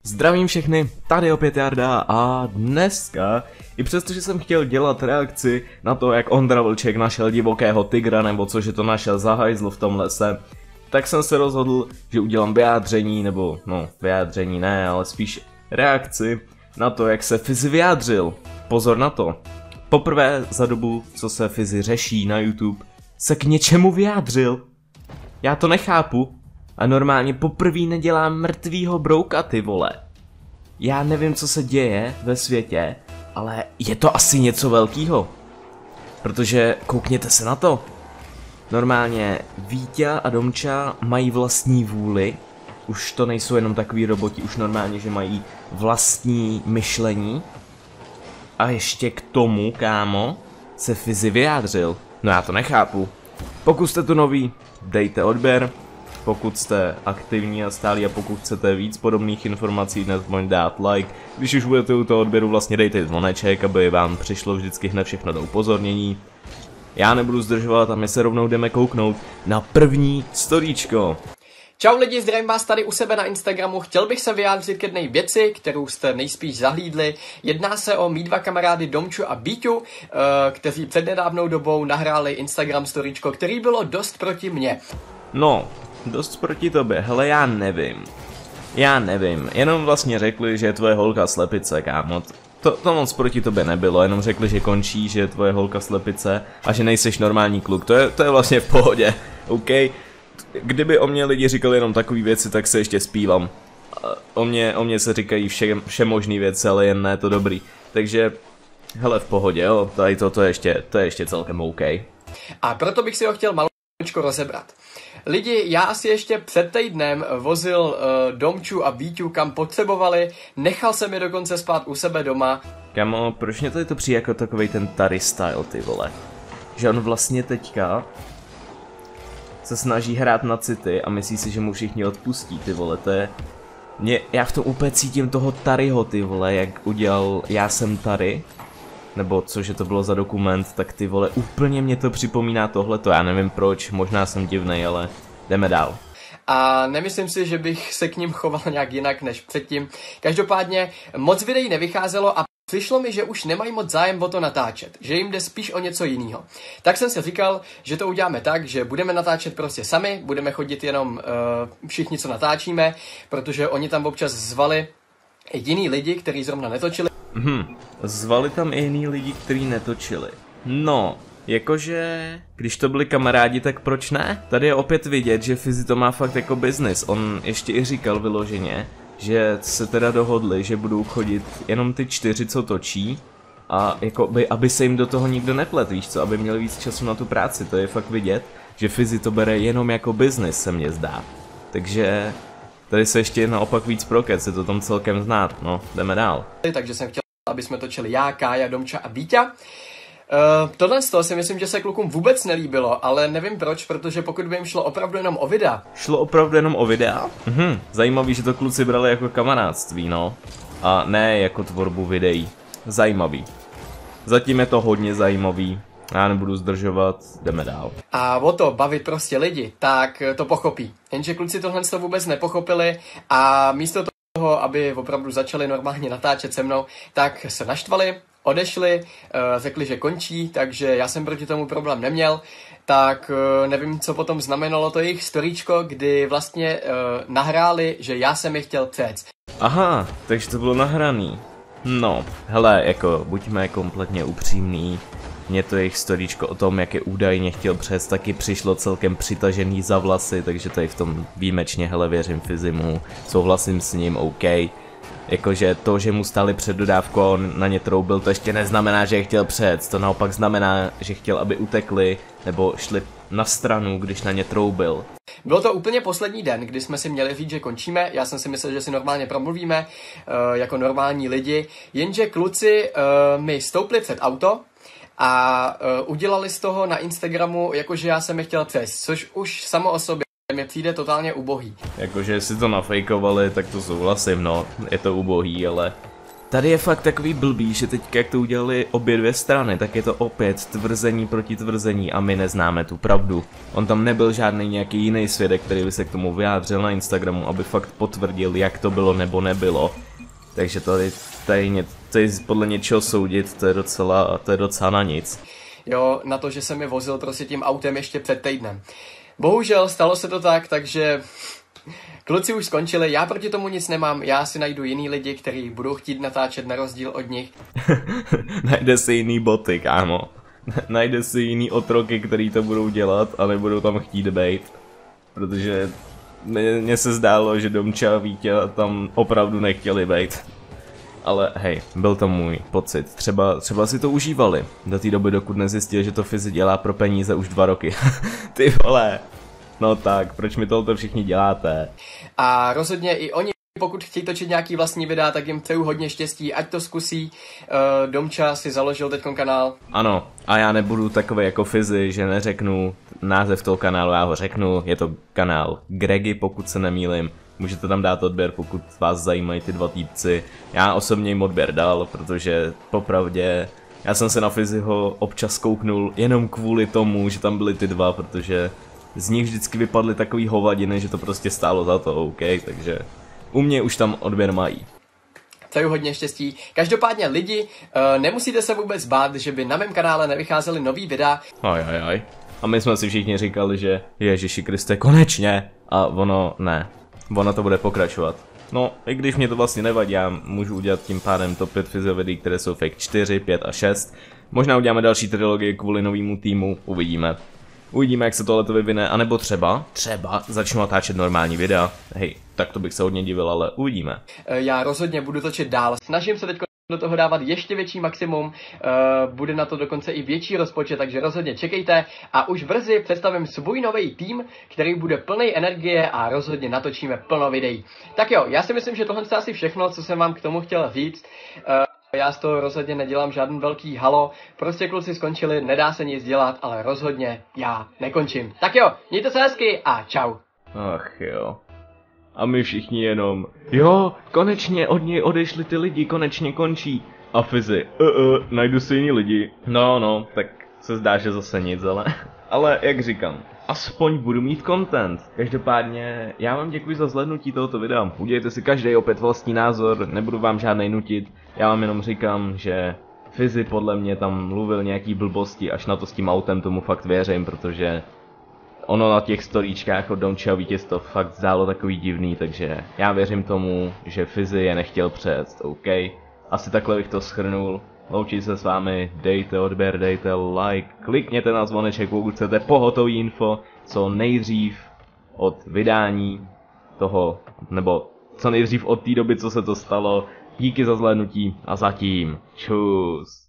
Zdravím všechny, tady opět Jarda a dneska, i přestože jsem chtěl dělat reakci na to, jak Ondra Vlček našel divokého tygra, nebo cože to našel za hajzl v tom lese, tak jsem se rozhodl, že udělám vyjádření, nebo vyjádření ne, ale spíš reakci na to, jak se Fizzy vyjádřil. Pozor na to, poprvé za dobu, co se Fizzy řeší na YouTube, se k něčemu vyjádřil. Já to nechápu. A normálně poprvé nedělám mrtvýho brouka, ty vole. Já nevím, co se děje ve světě, ale je to asi něco velkýho. Protože koukněte se na to. Normálně Víťa a Domča mají vlastní vůli. Už to nejsou jenom takový roboti, už normálně, že mají vlastní myšlení. A ještě k tomu, kámo, se Fizzy vyjádřil. No já to nechápu. Pokud jste tu noví, dejte odběr. Pokud jste aktivní a stálí a pokud chcete víc podobných informací, nezpomeňte dát like. Když už budete u toho odběru, vlastně dejte zvoneček, aby vám přišlo vždycky hned všechno do upozornění. Já nebudu zdržovat a my se rovnou jdeme kouknout na první storíčko. Čau lidi, zdravím vás tady u sebe na Instagramu. Chtěl bych se vyjádřit k jedné věci, kterou jste nejspíš zahlídli. Jedná se o mý dva kamarády Domču a Bíťu, kteří před nedávnou dobou nahráli Instagram storíčko, který bylo dost proti mně. No, dost proti tobě, hele já nevím, jenom vlastně řekli, že je tvoje holka slepice, kámo. To moc proti tobě nebylo, jenom řekli, že končí, že je tvoje holka slepice a že nejseš normální kluk, to je vlastně v pohodě, OK? Kdyby o mě lidi říkali jenom takové věci, tak se ještě zpívám. O mě se říkají vše možný věci, ale jen ne to dobrý. Takže, hele v pohodě, jo, tady to je ještě celkem OK. A proto bych si ho chtěl malinko rozebrat. Lidi, já asi ještě před týdnem vozil Domču a Víťu kam potřebovali, nechal jsem je dokonce spát u sebe doma. Kamo, proč mě tady to přijde jako takovej ten Tary style, ty vole? Že on vlastně teďka se snaží hrát na city a myslí si, že mu všichni odpustí, ty vole, to je... Já v tom úplně cítím toho Taryho, ty vole, jak udělal Já jsem Tary, nebo cože to bylo za dokument, tak ty vole, úplně mě to připomíná tohleto, já nevím proč, možná jsem divnej, ale jdeme dál. A nemyslím si, že bych se k ním choval nějak jinak než předtím. Každopádně moc videí nevycházelo a přišlo mi, že už nemají moc zájem o to natáčet, že jim jde spíš o něco jiného. Tak jsem si říkal, že to uděláme tak, že budeme natáčet prostě sami, budeme chodit jenom všichni, co natáčíme, protože oni tam občas zvali jiný lidi, kteří zrovna netočili. Zvali tam i jiný lidi, kteří netočili. No, jakože, když to byli kamarádi, tak proč ne? Tady je opět vidět, že Fizzy to má fakt jako business. On ještě i říkal vyloženě, že se teda dohodli, že budou chodit jenom ty 4, co točí. A jako aby se jim do toho nikdo neplet, víš co, aby měli víc času na tu práci. To je fakt vidět, že Fizzy to bere jenom jako business, se mně zdá. Takže tady se ještě naopak víc prokec, je to tam celkem znát, no, jdeme dál. Takže jsem chtěl, aby jsme točili já, Kája, Domča a Víťa. Tohle z toho si myslím, že se klukům vůbec nelíbilo, ale nevím proč, protože pokud by jim šlo opravdu jenom o videa. Šlo opravdu jenom o videa? Zajímavý, že to kluci brali jako kamarádství, no. A ne jako tvorbu videí. Zajímavý. Zatím je to hodně zajímavý. Já nebudu zdržovat, jdeme dál. A o to bavit prostě lidi, tak to pochopí. Jenže kluci tohle to vůbec nepochopili a místo toho, aby opravdu začali normálně natáčet se mnou, tak se naštvali, odešli, řekli, že končí, takže já jsem proti tomu problém neměl, tak nevím, co potom znamenalo to jejich storíčko, kdy vlastně nahráli, že já jsem je chtěl přec. Aha, takže to bylo nahraný. No, hele, jako buďme kompletně upřímný. Mně to jejich storíčko o tom, jak je údajně chtěl přec, taky přišlo celkem přitažený za vlasy, takže tady v tom výjimečně, hele, věřím Fizzymu, souhlasím s ním, OK. Jakože to, že mu stáli před dodávkou a on na ně troubil, to ještě neznamená, že je chtěl přec, to naopak znamená, že chtěl, aby utekli, nebo šli na stranu, když na ně troubil. Bylo to úplně poslední den, kdy jsme si měli říct, že končíme, já jsem si myslel, že si normálně promluvíme, jako normální lidi, jenže kluci mi stoupli před auto, a udělali z toho na Instagramu, jakože já jsem je chtěl přes, což už samo o sobě mi přijde totálně ubohý. Jakože si to nafejkovali, tak to souhlasím, no, je to ubohý, ale Tady je fakt takový blbý, že teď jak to udělali obě dvě strany, tak je to opět tvrzení proti tvrzení a my neznáme tu pravdu. On tam nebyl žádný nějaký jiný svědek, který by se k tomu vyjádřil na Instagramu, aby fakt potvrdil, jak to bylo nebo nebylo. Takže tady podle něčeho soudit, to je docela na nic. Jo, na to, že se mi vozil prostě tím autem ještě před týdnem. Bohužel stalo se to tak, takže kluci už skončili, já proti tomu nic nemám, já si najdu jiný lidi, kteří budou chtít natáčet na rozdíl od nich. Najde si jiný boty, kámo. Najde si jiný otroky, který to budou dělat a nebudou tam chtít bejt. Protože mně se zdálo, že Domča a Vítě tam opravdu nechtěli bejt. Ale hej, byl to můj pocit. Třeba si to užívali. Do té doby, dokud nezjistil, že to Fizzy dělá pro peníze už 2 roky. Ty vole. No tak, proč mi tohle všichni děláte? A rozhodně i oni, pokud chtějí točit nějaký vlastní videa, tak jim přeju hodně štěstí, ať to zkusí. Domča si založil teďkon kanál. Ano, a já nebudu takový jako Fizzy, že neřeknu název toho kanálu, já ho řeknu. Je to kanál Gregy, pokud se nemýlim. Můžete tam dát odběr, pokud vás zajímají ty 2 týpci. Já osobně jim odběr dal, protože popravdě já jsem se na Fizzyho občas kouknul jenom kvůli tomu, že tam byly ty 2, protože z nich vždycky vypadly takový hovadiny, že to prostě stálo za to, OK, takže u mě už tam odběr mají. Přeju hodně štěstí. Každopádně lidi, nemusíte se vůbec bát, že by na mém kanále nevycházely nový videa. Ajajaj. A my jsme si všichni říkali, že Ježiši Kriste, konečně. A ono to bude pokračovat. No, i když mě to vlastně nevadí, já můžu udělat tím pádem top 5 Fizzyho videí, které jsou fake 4, 5 a 6. Možná uděláme další trilogii kvůli novému týmu, uvidíme. Uvidíme, jak se tohle vyvine, anebo třeba začnu natáčet normální videa. Hej, tak to bych se hodně divil, ale uvidíme. Já rozhodně budu točit dál. Snažím se teď do toho dávat ještě větší maximum, bude na to dokonce i větší rozpočet, takže rozhodně čekejte a už brzy představím svůj nový tým, který bude plný energie a rozhodně natočíme plno videí. Tak jo, já si myslím, že tohle je asi všechno, co jsem vám k tomu chtěl říct. Já z toho rozhodně nedělám žádný velký halo, prostě kluci skončili, nedá se nic dělat, ale rozhodně já nekončím. Tak jo, mějte se hezky a čau. Ach jo. A my všichni jenom, jo, konečně od něj odešli ty lidi, konečně končí. A Fizzy, najdu si jiný lidi. No, tak se zdá, že zase nic, ale jak říkám, aspoň budu mít content. Každopádně, já vám děkuji za zhlédnutí tohoto videa. Udělejte si každý opět vlastní názor, nebudu vám žádnej nutit. Já vám jenom říkám, že Fizzy podle mě tam mluvil nějaký blbosti, až na to s tím autem tomu fakt věřím, protože ono na těch storíčkách od Domča a Vítěz to fakt zdálo takový divný, takže já věřím tomu, že Fizzy je nechtěl přejet, OK? Asi takhle bych to shrnul. Loučí se s vámi, dejte odběr, dejte like, klikněte na zvoneček, pokud chcete pohotový info, co nejdřív od vydání toho, nebo co nejdřív od té doby, co se to stalo. Díky za zhlédnutí a zatím čus.